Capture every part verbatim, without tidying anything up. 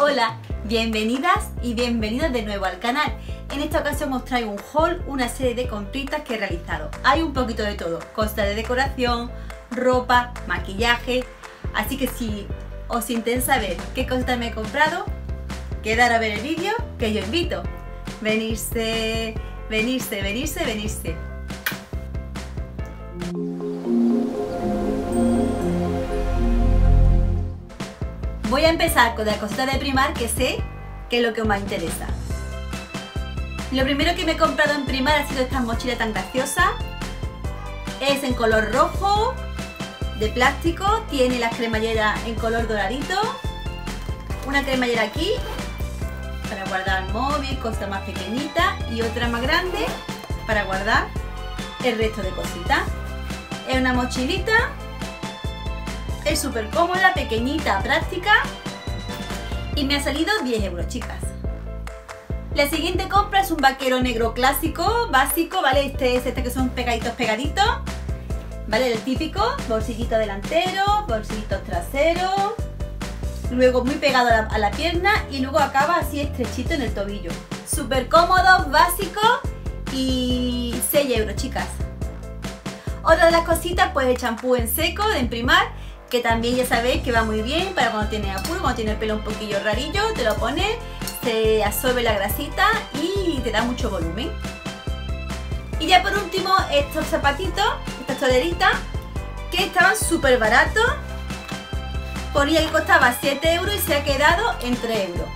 Hola, bienvenidas y bienvenidos de nuevo al canal. En esta ocasión os traigo un haul, una serie de compritas que he realizado. Hay un poquito de todo, cosas de decoración, ropa, maquillaje. Así que si os interesa saber qué cositas me he comprado, quedar a ver el vídeo que yo invito. Venirse, venirse, venirse, venirse. Voy a empezar con la cosita de Primark que sé que es lo que os más interesa. Lo primero que me he comprado en Primark ha sido esta mochila tan graciosa. Es en color rojo, de plástico, tiene las cremalleras en color doradito. Una cremallera aquí para guardar el móvil, cosas más pequeñitas, y otra más grande para guardar el resto de cositas. Es una mochilita. Es súper cómoda, pequeñita, práctica y me ha salido diez euros, chicas. La siguiente compra es un vaquero negro clásico, básico, ¿vale? Este es este que son pegaditos, pegaditos, ¿vale? El típico, bolsillito delantero, bolsillitos traseros, luego muy pegado a la, a la pierna y luego acaba así estrechito en el tobillo. Súper cómodo, básico y seis euros, chicas. Otra de las cositas, pues el champú en seco de Primark, que también ya sabéis que va muy bien para cuando tienes apuro, cuando tienes el pelo un poquillo rarillo, te lo pones, se absorbe la grasita y te da mucho volumen. Y ya por último, estos zapatitos, estas toleritas, que estaban súper baratos. Ponía que costaba siete euros y se ha quedado en tres euros.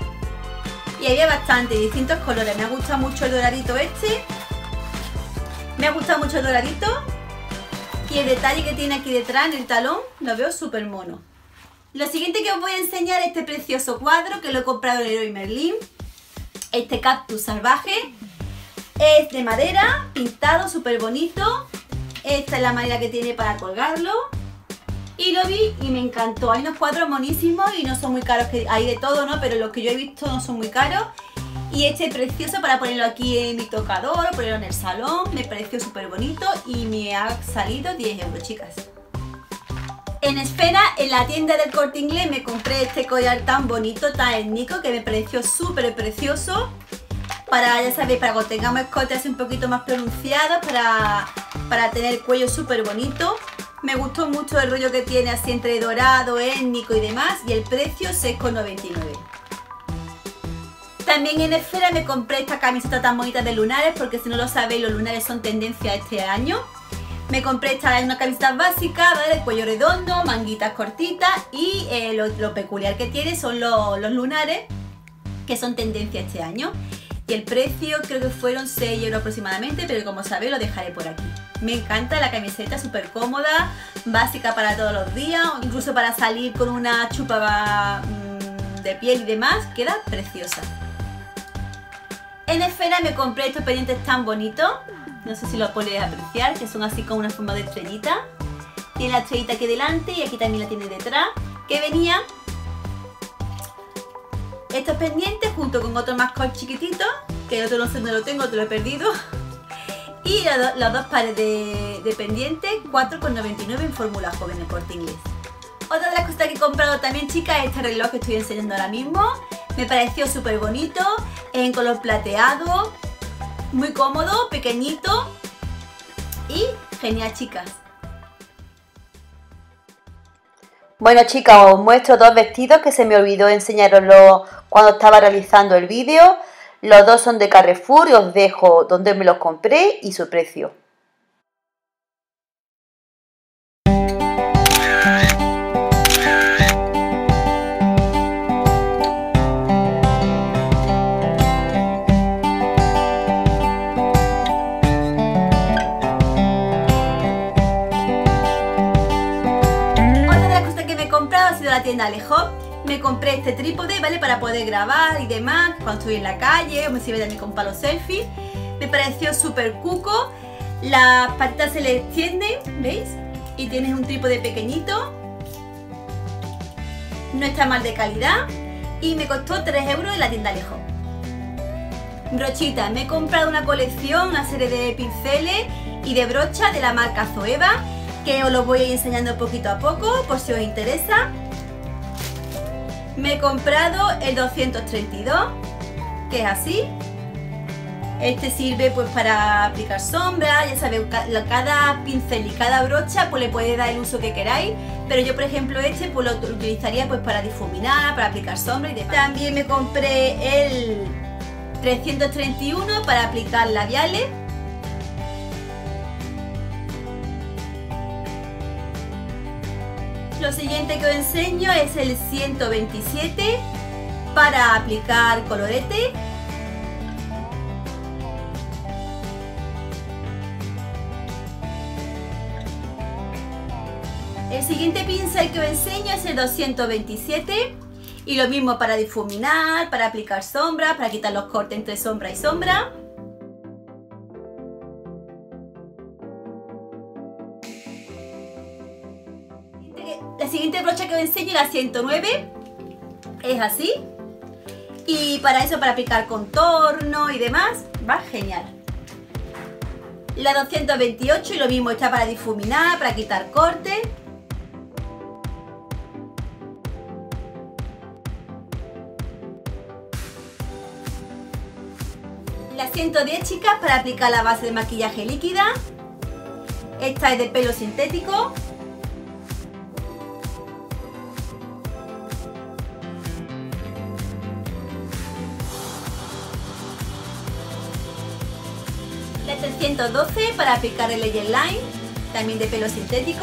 Y había bastante, distintos colores. Me ha gustado mucho el doradito este. Me ha gustado mucho el doradito. Y el detalle que tiene aquí detrás en el talón lo veo súper mono. Lo siguiente que os voy a enseñar es este precioso cuadro que lo he comprado en Leroy Merlin. Este cactus salvaje es de madera, pintado, súper bonito. Esta es la manera que tiene para colgarlo. Y lo vi y me encantó. Hay unos cuadros monísimos y no son muy caros, que hay de todo, ¿no? Pero los que yo he visto no son muy caros. Y este es precioso para ponerlo aquí en mi tocador, ponerlo en el salón. Me pareció súper bonito y me ha salido diez euros, chicas. En Esfera, en la tienda del Corte Inglés, me compré este collar tan bonito, tan étnico, que me pareció súper precioso. Para, ya sabéis, para cuando tengamos escote así un poquito más pronunciado, para, para tener el cuello súper bonito. Me gustó mucho el rollo que tiene así entre dorado, étnico y demás. Y el precio seis con noventa y nueve. También en Esfera me compré esta camiseta tan bonita de lunares, porque si no lo sabéis, los lunares son tendencia este año. Me compré esta, una camiseta básica, ¿vale? El cuello redondo, manguitas cortitas y eh, lo, lo peculiar que tiene son los, los lunares, que son tendencia este año. Y el precio creo que fueron seis euros aproximadamente, pero como sabéis lo dejaré por aquí. Me encanta la camiseta, súper cómoda, básica para todos los días, incluso para salir con una chupa mmm, de piel y demás, queda preciosa. En Esfera me compré estos pendientes tan bonitos, no sé si lo podéis apreciar, que son así con una forma de estrellita. Tiene la estrellita aquí delante y aquí también la tiene detrás, que venían estos pendientes junto con otro más chiquitito, que el otro no sé dónde lo tengo, otro lo he perdido. Y las, las dos pares de, de pendientes, cuatro con noventa y nueve en fórmula joven en Corte Inglés. Otra de las cosas que he comprado también, chicas, es este reloj que estoy enseñando ahora mismo. Me pareció súper bonito, en color plateado, muy cómodo, pequeñito y genial, chicas. Bueno, chicas, os muestro dos vestidos que se me olvidó enseñaroslo cuando estaba realizando el vídeo. Los dos son de Carrefour y os dejo donde me los compré y su precio. La tienda Alejo, me compré este trípode, ¿vale? Para poder grabar y demás cuando estoy en la calle, o me sirve también con palos selfie. Me pareció súper cuco. Las patitas se le extienden, ¿veis? Y tienes un trípode pequeñito. No está mal de calidad y me costó tres euros en la tienda Alejo. Brochitas, me he comprado una colección, una serie de pinceles y de brochas de la marca Zoeva, que os lo voy a ir enseñando poquito a poco por si os interesa. Me he comprado el doscientos treinta y dos, que es así. Este sirve pues para aplicar sombra, ya sabéis, cada pincel y cada brocha pues le podéis dar el uso que queráis, pero yo por ejemplo este pues lo utilizaría pues para difuminar, para aplicar sombra y demás. También me compré el trescientos treinta y uno para aplicar labiales. Lo siguiente que os enseño es el ciento veintisiete para aplicar colorete. El siguiente pincel que os enseño es el doscientos veintisiete y lo mismo para difuminar, para aplicar sombra, para quitar los cortes entre sombra y sombra. La siguiente brocha que os enseño es la ciento nueve, es así, y para eso, para aplicar contorno y demás, va genial. La doscientos veintiocho y lo mismo, está para difuminar, para quitar cortes. La ciento diez, chicas, para aplicar la base de maquillaje líquida. Esta es de pelo sintético. La trescientos doce para aplicar el layer line, también de pelo sintético.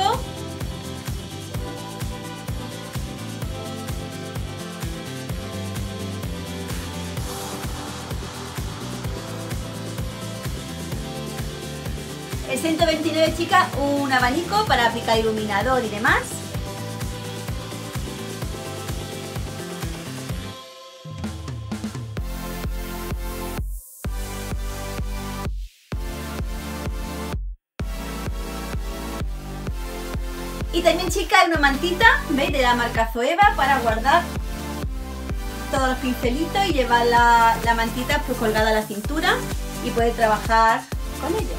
El ciento veintinueve, chicas, un abanico para aplicar iluminador y demás. Y también, chicas, una mantita, ¿veis? De la marca Zoeva para guardar todos los pincelitos y llevar la, la mantita pues colgada a la cintura y poder trabajar con ella.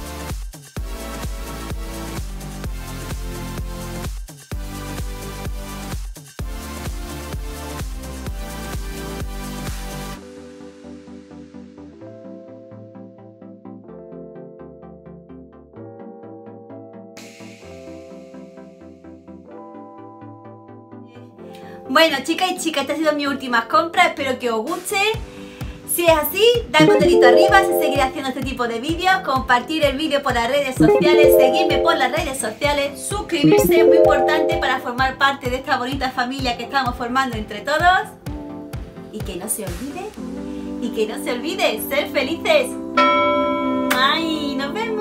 Bueno, chicas y chicas, esta ha sido mi última compra, espero que os guste. Si es así, dadme un dedito arriba si seguiré haciendo este tipo de vídeos, compartir el vídeo por las redes sociales, seguirme por las redes sociales, suscribirse, es muy importante para formar parte de esta bonita familia que estamos formando entre todos. Y que no se olvide, y que no se olvide, ser felices. ¡Ay! ¡Nos vemos!